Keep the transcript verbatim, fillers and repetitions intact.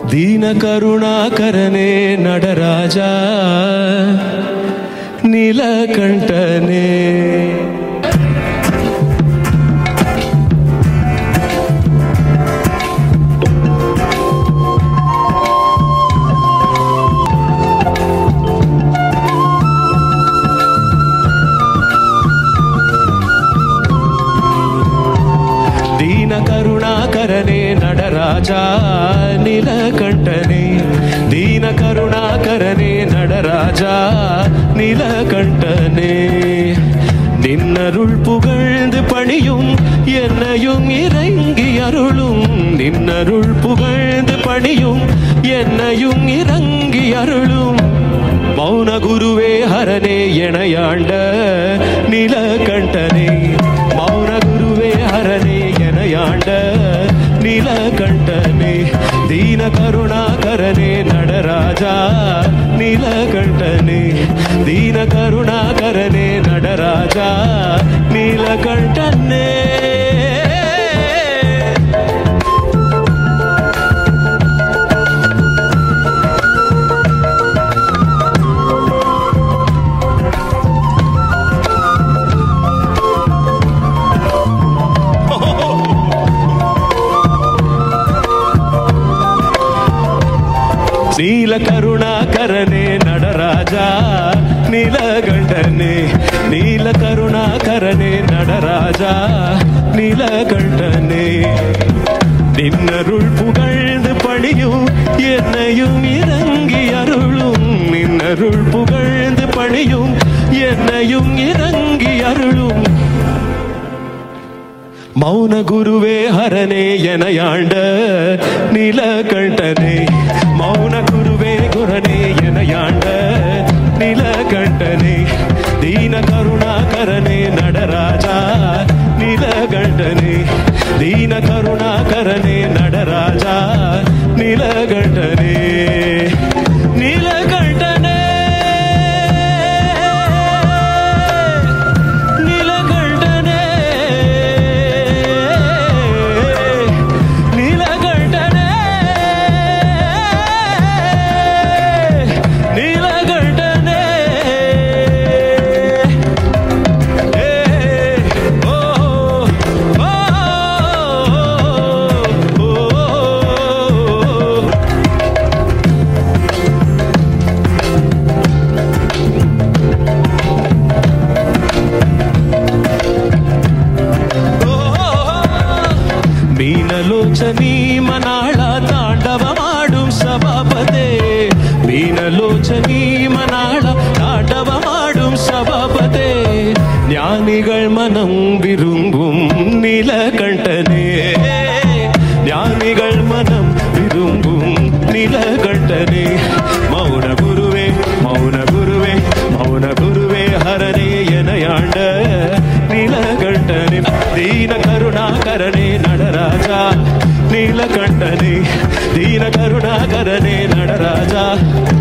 दीन करुणाकरने नडराजा नीलकंठने दीन करुणाकरने नडराजा नीलकंठने दीन करुणाकरने नडराजा नीलकंठने निन्नरुள் புகழ்ந்து பணியும் என்னையும் இறங்கி அருளும் நின்னருள் புகழ்ந்து பணியும் என்னையும் இறங்கி அருளும் மௌன குருவே ஹரனே எனையாண்ட நீலகண்டனே மௌன குருவே ஹரனே எனையாண்ட நீலகண்டனே दीन करुणाकरने नडराजा नीलकंठने दीन करुणाकरने नडराजा नीलकंठने नील करुणाकरने नडराजा नीलकंठने नील करुणाकरने नडराजा नीलकंठने நின்னருள் புகழ்ந்து பணியும் என்னையும் இறங்கி அருளும் நின்னருள் புகழ்ந்து பணியும் என்னையும் இறங்கி அருளும் மௌன குருவே ஹரனே எனையாண்ட நீலகண்டனே மௌன குருவே குரனே எனையாண்ட நீலகண்டனே दीन करुणाकरने नडराजा नीलकंठने दीन करुणाकरने नडराजा नीलकंठने नीलकंठने मीनलोचनी मनाळा तांडवमाडुम सभापते मीनलोचनी मनाळा तांडवमाडुम सभापते ஞானிகள் மனம் விரும்பும் நீலகண்டனே ஞானிகள் மனம் விரும்பும் நீலகண்டனே மௌன குருவே மௌன குருவே மௌன குருவே ஹரனே எனையாண்ட நீலகண்டனே दीन करुणाकरने नडराजा नीलकंठने दीन करुणाकरने नडराजा